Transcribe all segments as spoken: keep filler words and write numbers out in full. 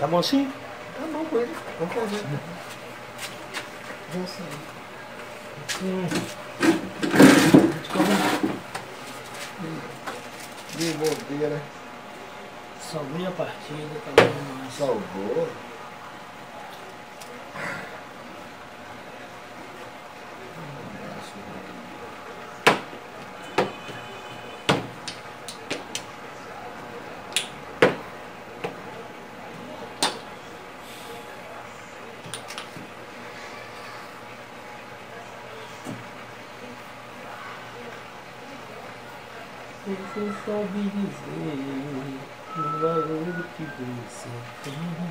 Tá bom assim? Tá bom com ele. Vamos fazer. Já sei. Hum. De bobeira. Salvei a partida, tá bom demais. Salvou. Você sabe dizer o valor que você tem.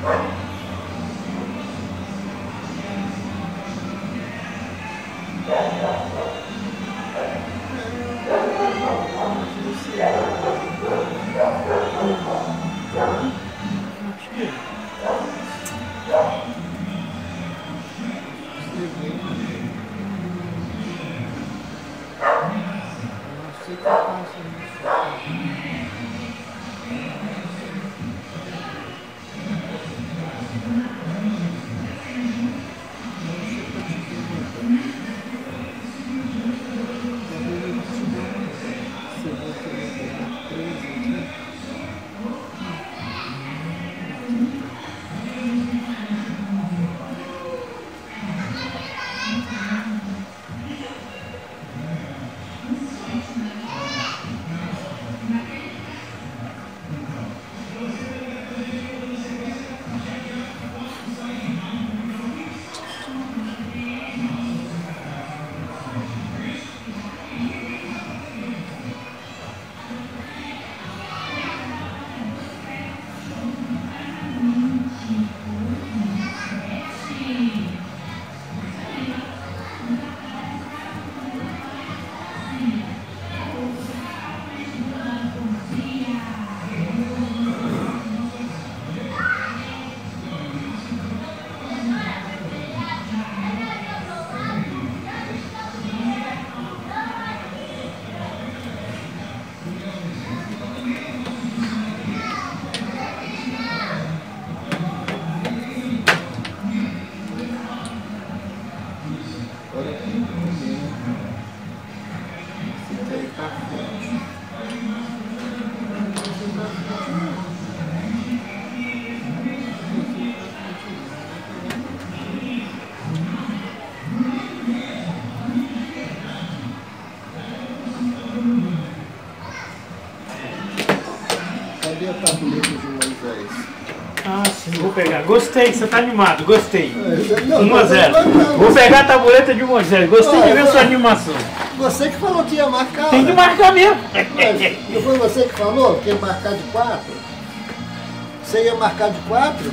Cadê a tabuleta de Moisés? Ah, sim, vou pegar. Gostei, você tá animado, gostei. Não, um a zero. Vou pegar a tabuleta de Moisés. Gostei de ver sua animação. Você que falou que ia marcar. Tem que marcar mesmo. Mas não foi você que falou que ia marcar de quatro? Você ia marcar de quatro?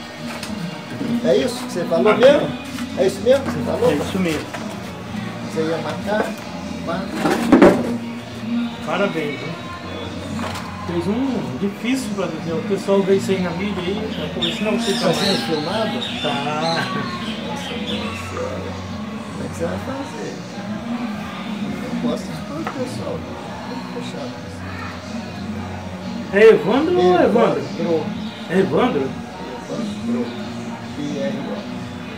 É isso que você falou mesmo? É isso mesmo que você falou? É isso mesmo. Você ia marcar quatro? Parabéns, hein? Fez um difícil para ver. O pessoal vê isso aí na mídia aí. Tá conversando você Está sendo filmado? Tá. Como é que você vai fazer? Não posso expor o pessoal. Muito fechado. É Evandro ou Evandro? Evandro. É Evandro? Evandro. E R O.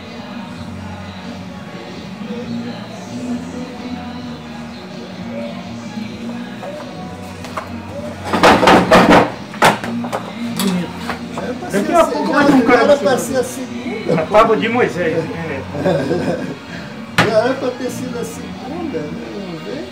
Daqui a pouco vai ter um cara era no para seu- ser a segunda. A tábua de Moisés. É. Já era para ter sido a segunda, né? Vamos ver.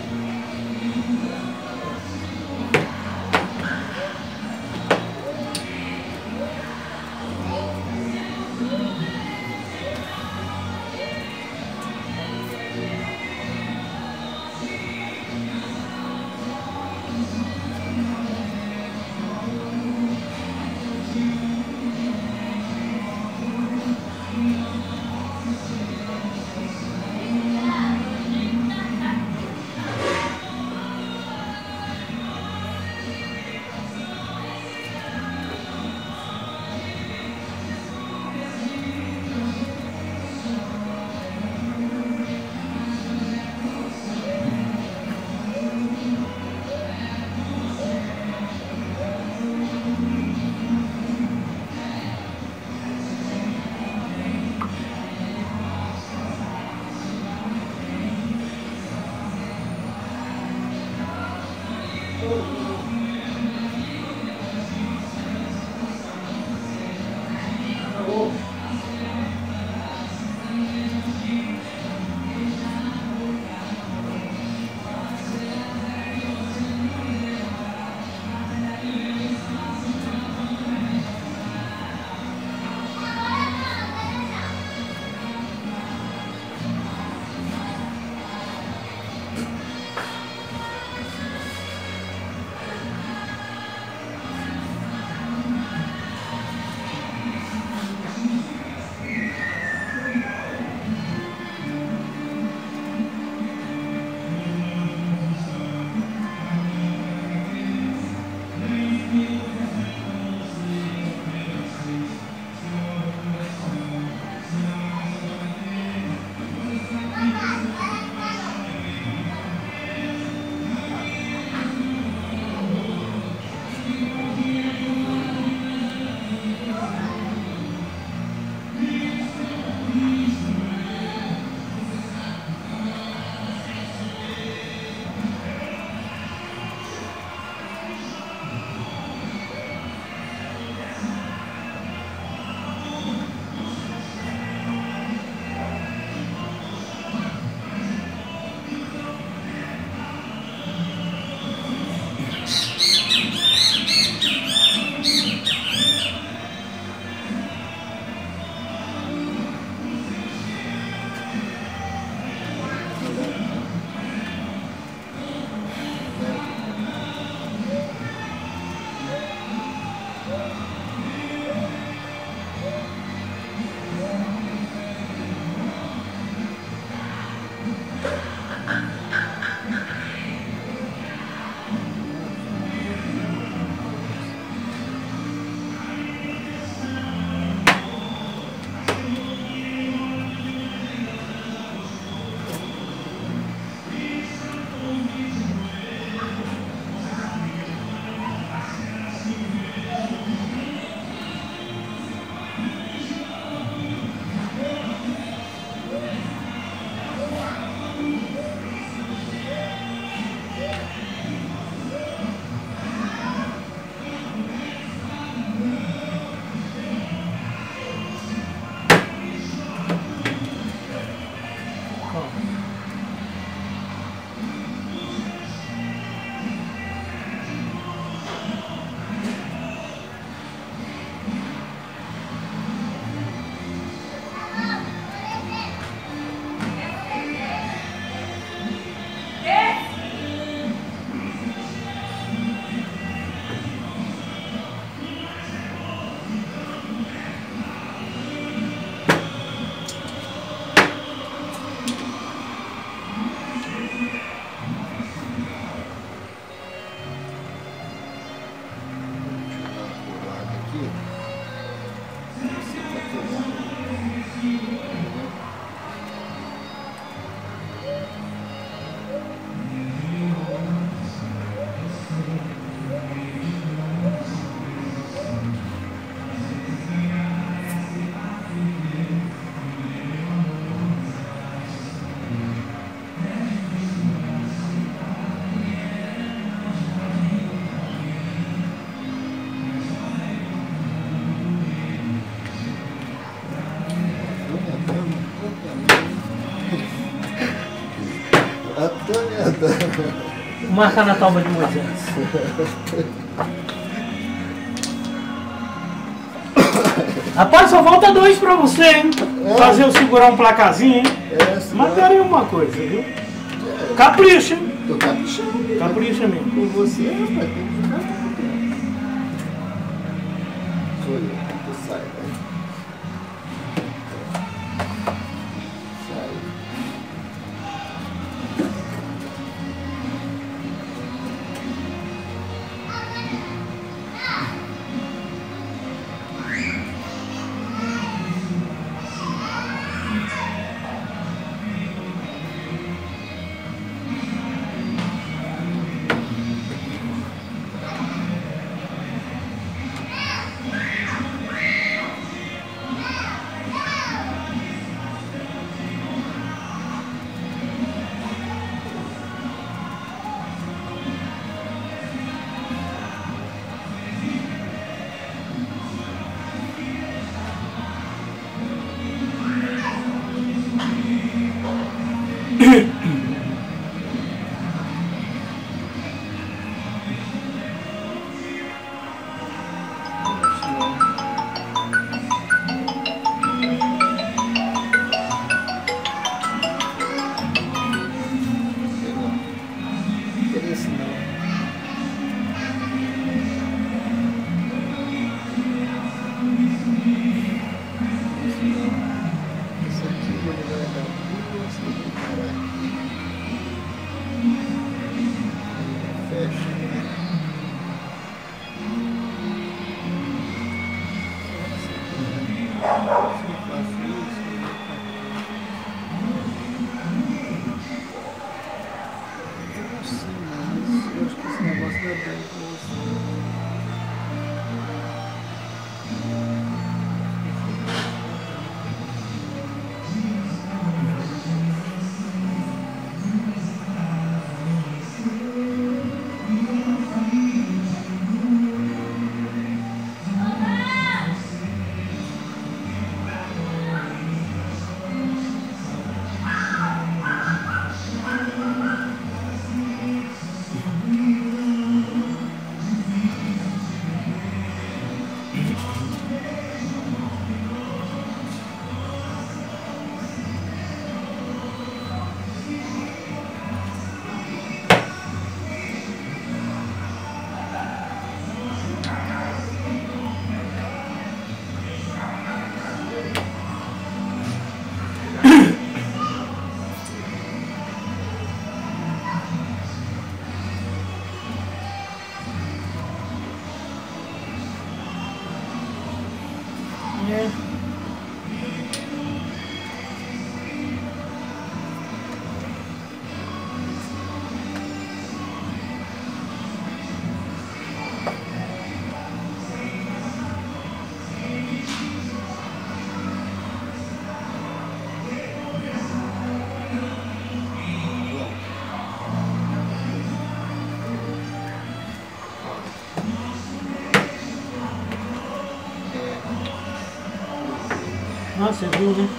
Marcar na tábua de Moisés. Rapaz, só falta dois pra você, hein? É. Fazer eu segurar um placazinho, hein? É, mas peraí uma coisa, viu? É. Capricha, hein? Tô caprichando. Capricha mesmo. Com você, rapaz, tem que jogar. Sou eu, tu sai, né? Ah, você viu, né?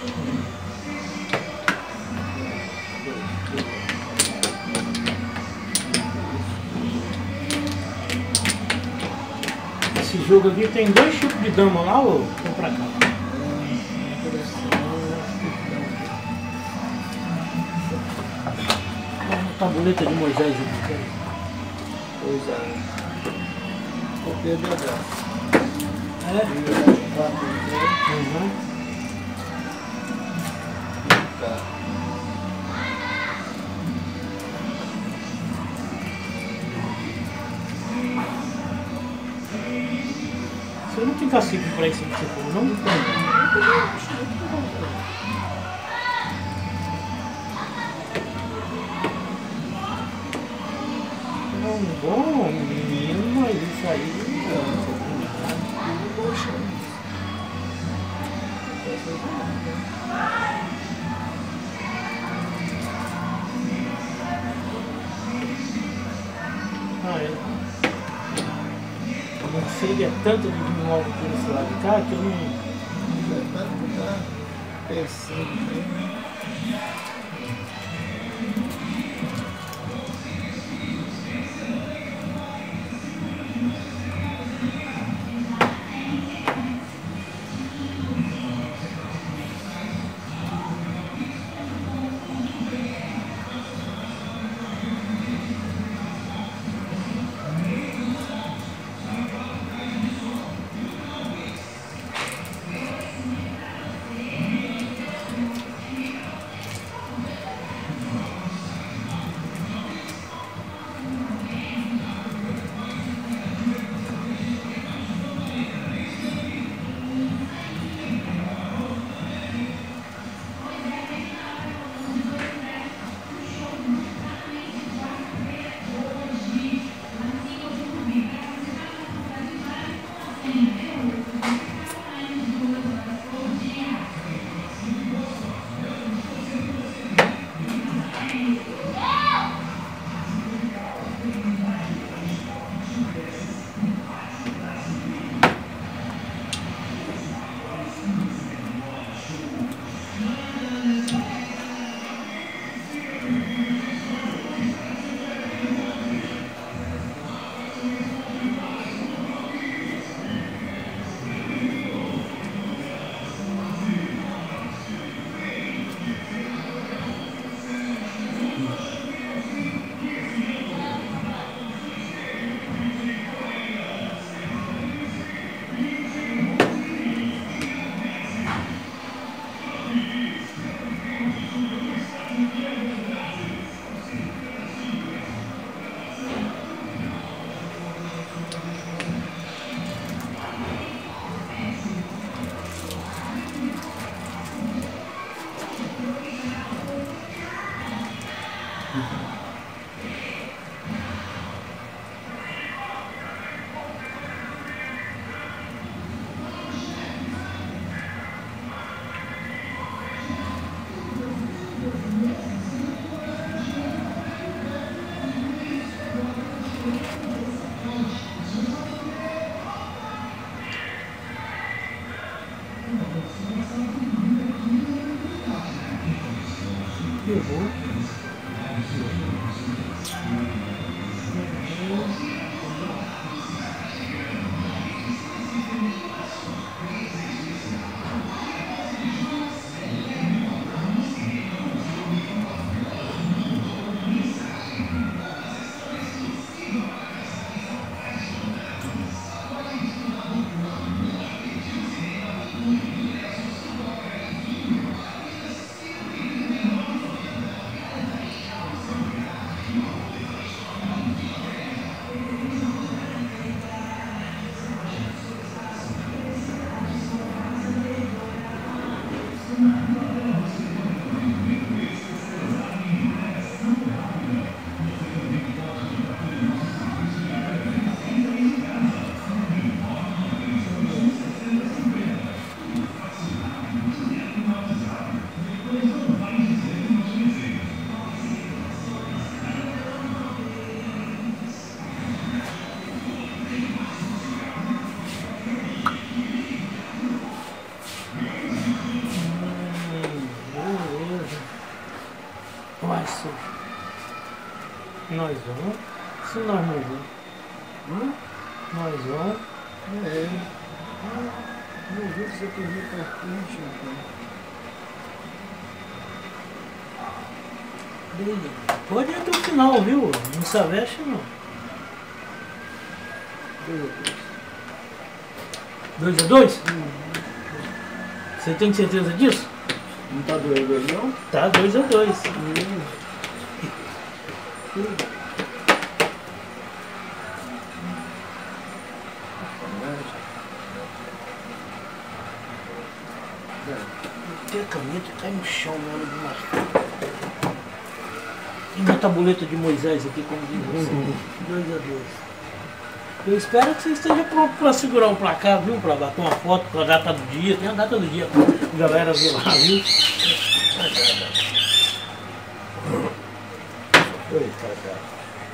Esse jogo aqui tem dois tipos de dama lá, ou vem pra cá? A tabuleta de Moisés aqui. Pois é. Copiei de abraço. É? Uhum. Você não tem cacique pra isso que você falou, não? Não tem. É um bom menino, mas isso aí... Ah, é. Eu não sei, é tanto de imóvel por esse lado de cá que eu não... Já tá pensando, né? Pegou. Nós vamos. Se nós não vamos. Hum? Nós vamos. É. Não vi que você tem muito cartucho, Beleza. Pode ir até o final, viu? Não se aveste não. Dois a dois? Hum. Você tem certeza disso? Não tá dois a dois não? Tá dois a dois. Hum. Tem a caneta cai no chão na hora de marcar. Tem uma tabuleta de Moisés aqui, como diz você. Uhum. dois a dois. Eu espero que você esteja pronto para segurar um placar, viu? Para bater uma foto com a data do dia. Tem a data do dia pra galera ver lá, viu? Oi, cara.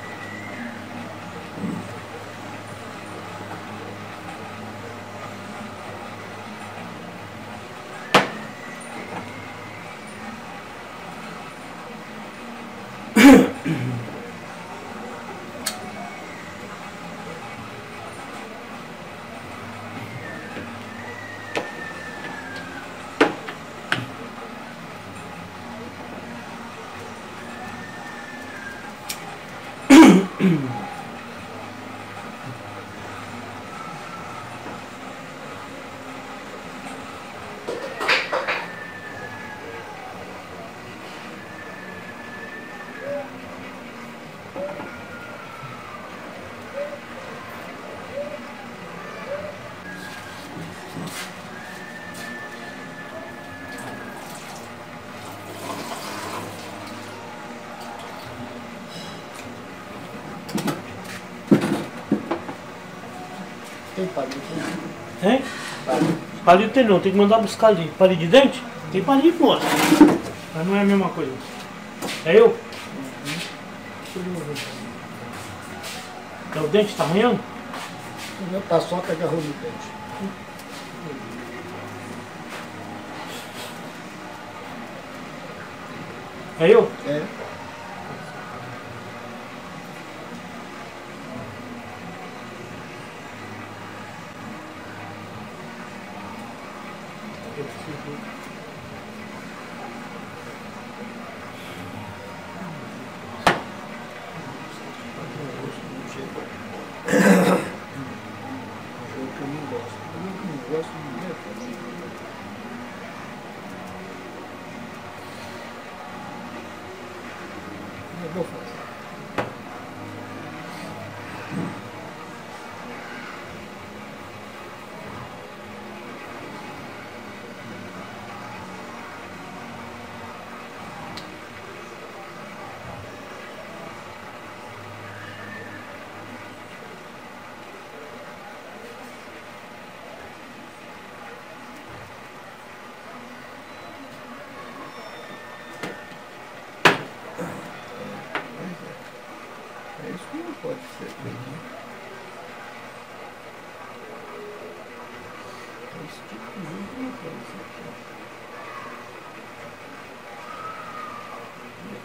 Tem palito? Tem? Palito. Palito tem não, tem que mandar buscar ali. Palito de dente? Tem palito, moço. Mas não é a mesma coisa. É eu? Uhum. É o dente tá arranhando? Meu paçoca agarrou no dente. É eu? É.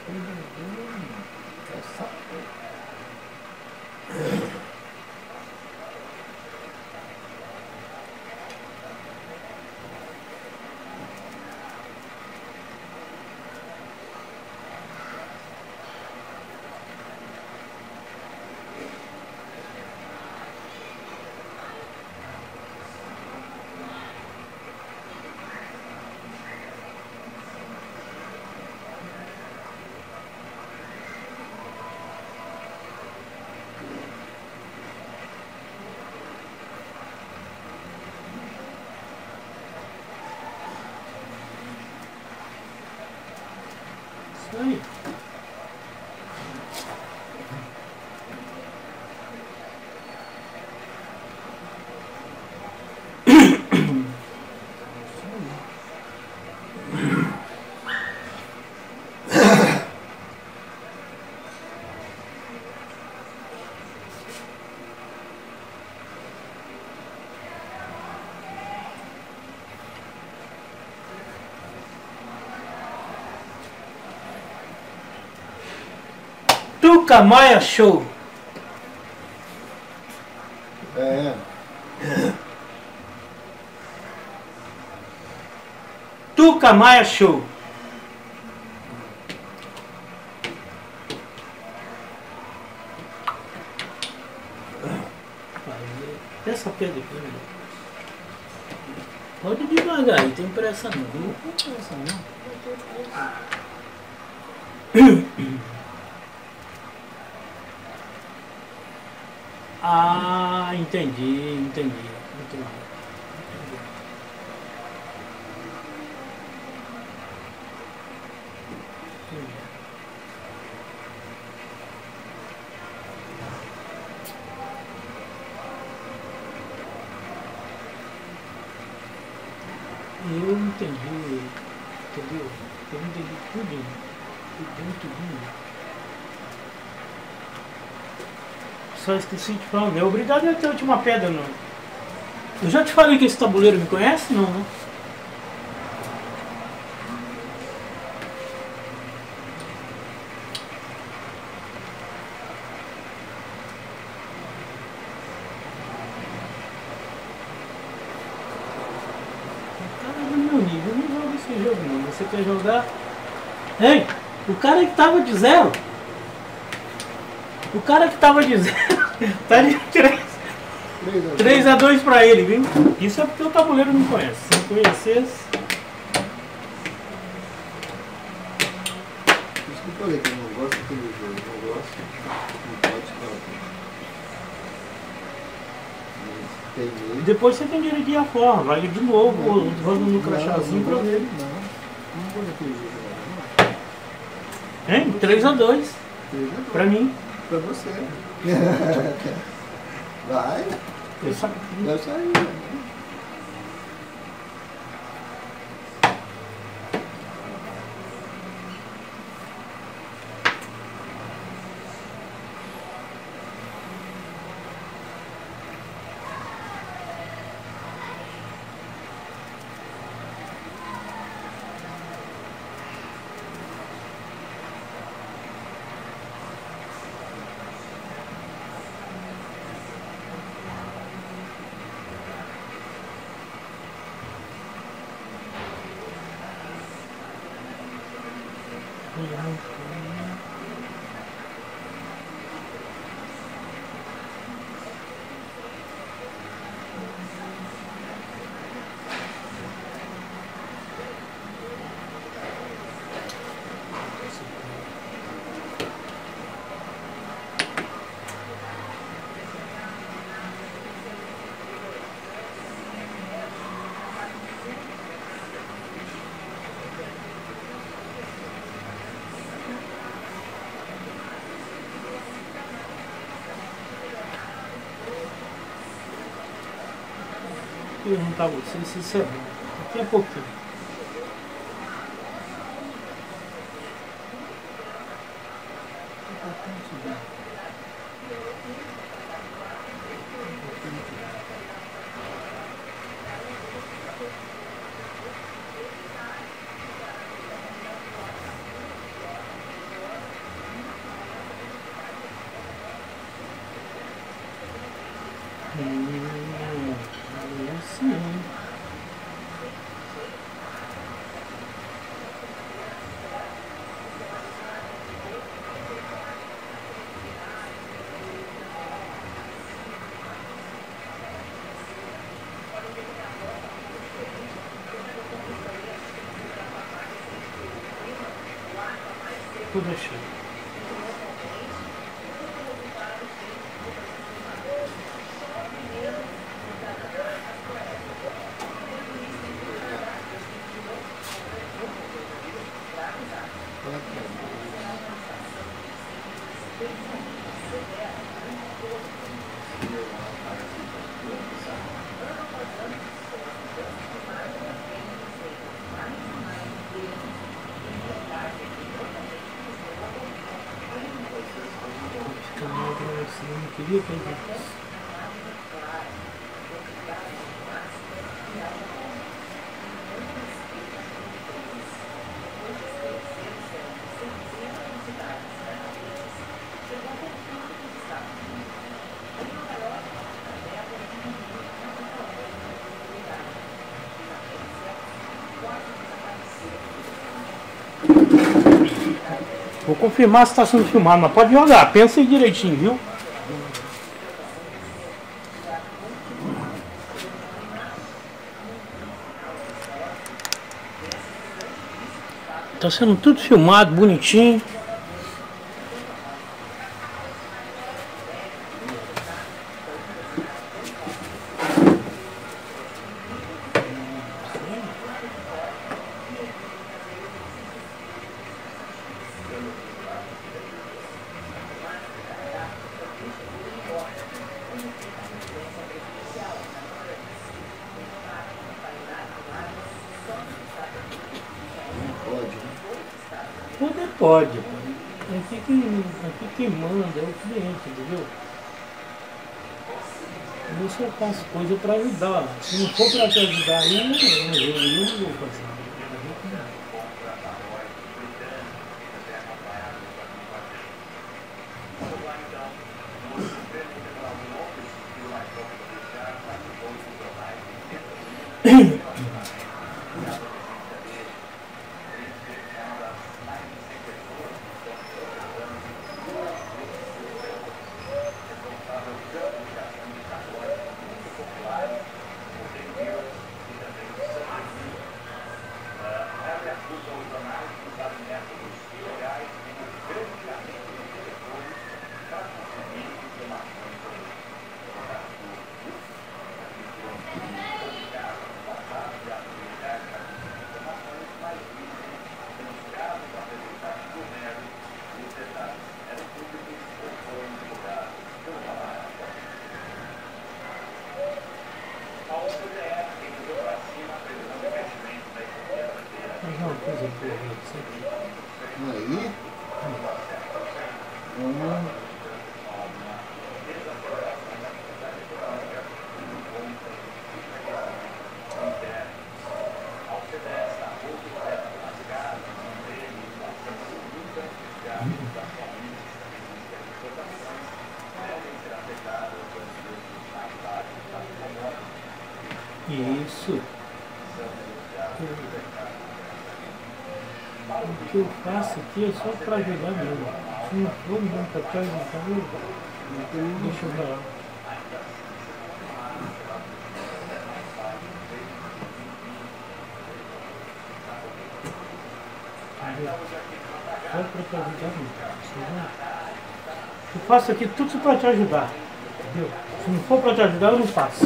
Aí. Tuca Maia Show. É. Tuca Maia Show. Essa pedra aqui, né? Pode ir devagar aí, tem pressa não. Não tem pressa não. Ah, entendi, entendi, entendi. Eu entendi, entendeu? Eu entendi tudo, tudo, tudo. Só esqueci de falar, meu. Obrigado a ter a última pedra, não. Eu já te falei que esse tabuleiro me conhece? Não, né? O cara do meu nível não joga esse jogo, não. Você quer jogar? Ei, o cara que tava de zero. O cara que tava de zero. Tá de três a dois pra ele, viu? Isso é porque o tabuleiro não conhece. Se não conhecesse. Isso que eu falei, que eu não gosto daquele jogo. Não gosto. Não pode falar. Depois você tem direito de ir a fora. Vai de novo, roda no crachazinho pra ver. Não, não vou daquele jogo. Hein? três a dois. Pra mim. Pra você. Vai. Eu sabia. Vai sair. Perguntar a vocês se isso é bom. Daqui a pouquinho. Vou deixar. Eu não queria perder isso. Vou confirmar se está sendo filmado, mas pode jogar, pensa aí direitinho, viu? Tá sendo tudo filmado, bonitinho. Poder pode. Aqui quem, aqui quem manda é o cliente, entendeu? Eu só faço coisa para ajudar. Se não for para te ajudar aí, eu, eu, eu não vou fazer. Aí. Hum. Isso. O que eu faço aqui é só para ajudar mesmo. Se não for mesmo para trás, então deixa eu ver lá. Só para te ajudar mesmo. Eu faço aqui tudo para te ajudar. Entendeu? Se não for para te ajudar, eu não faço.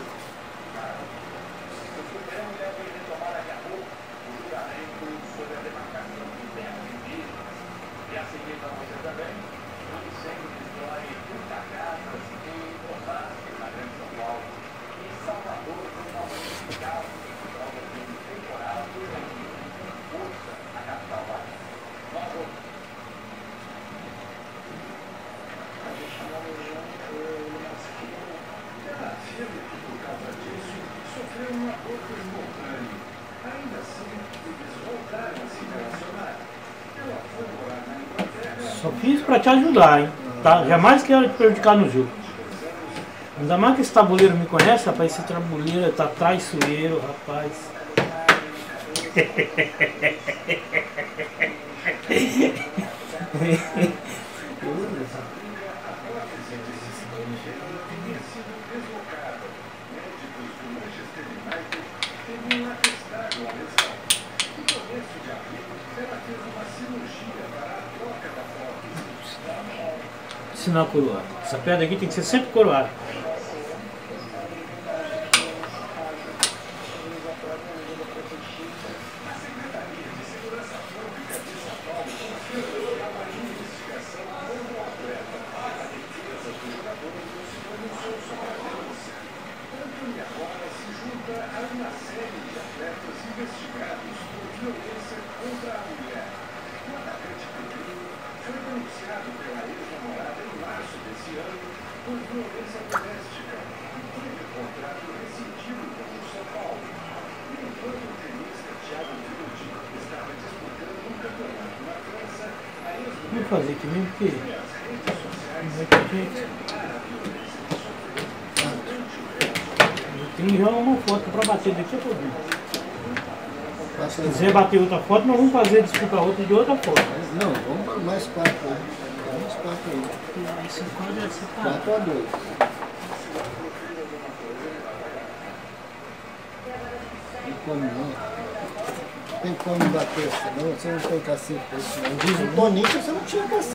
Só fiz pra te ajudar, hein? Tá? Jamais quero te prejudicar no jogo. Ainda mais que esse tabuleiro me conhece, rapaz. Esse tabuleiro tá traiçoeiro, rapaz. ensinar a coroar. Essa pedra aqui tem que ser sempre coroada. Vou fazer aqui mesmo porque não vai ter jeito. Eu tenho já uma foto para bater daqui a pouquinho. Se quiser bater outra foto, nós vamos fazer disputar outra de outra foto. Não, vamos para mais quatro aí. Mais quatro aí. Esse quadro é separado. quatro a dois. Tem como não. Tem como bater essa não, você não tem cacife para isso não. Diz o Toninho que você não tinha cacife.